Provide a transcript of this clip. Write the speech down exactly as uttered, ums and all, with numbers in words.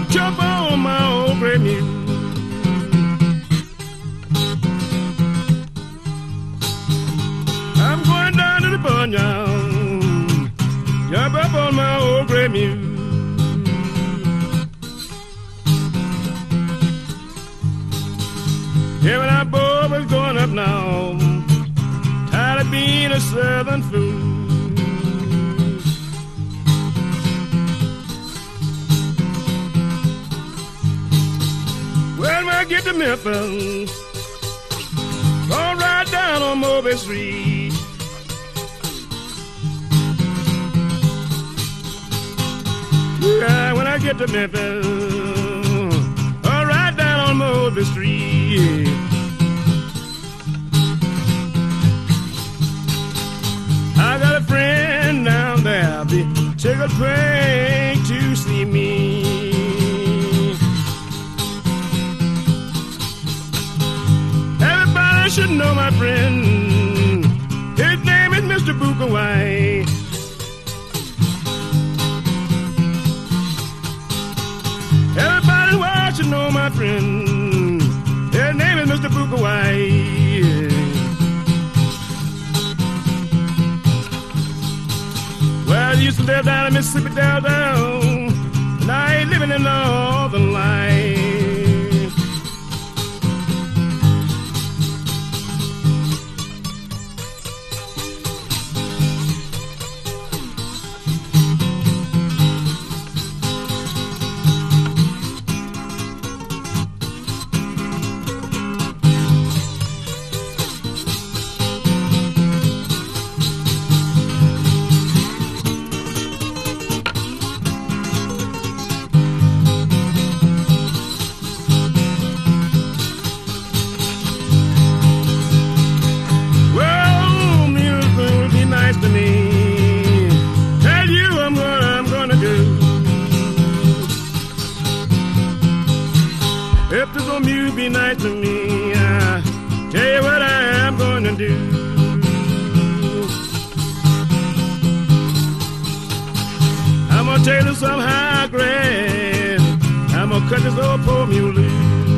jump on my old gray mule. I'm going down to the barnyard, jump up on my old gray mule. Yeah, when that boy was going up now, tired of being a southern fool. Well, when I get to Memphis, gonna ride down on Mosby Street. Yeah, when I get to Memphis, I'll ride down on Mosby Street. I got a friend down there, be tickled praying to see me. Everybody should know my friend. His name is Mister Bookaway. Everybody wants to know my friend. His name is Mister Bookaway. Well, I used to live down in Mississippi down, down, and I ain't living in Northern Life. If this old mule be nice to me, I tell you what I am going to do. I'm gonna take this some high grass. I'm gonna cut this old poor mule loose.